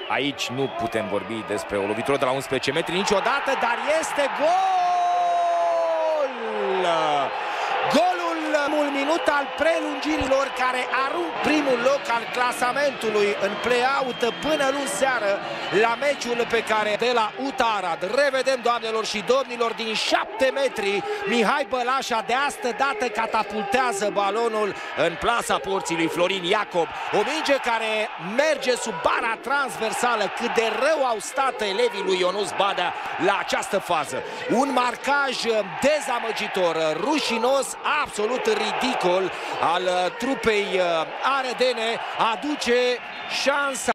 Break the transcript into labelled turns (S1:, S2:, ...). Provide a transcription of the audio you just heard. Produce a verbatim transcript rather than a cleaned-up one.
S1: Aici nu putem vorbi despre o lovitură de la unsprezece metri niciodată, dar este gol! Golul ultimul minut al prelungirilor, care arunc primul loc al clasamentului în play-out până luni seară la meciul pe care de la Utarad. Revedem, doamnelor și domnilor, din șapte metri Mihai Bălașa de astă dată catapultează balonul în plasa porții lui Florin Iacob. O minge care merge sub bara transversală. Cât de rău au stat elevii lui Ionuț Badea la această fază. Un marcaj dezamăgitor, rușinos, absolut ridicol al trupei arădene, aduce șansa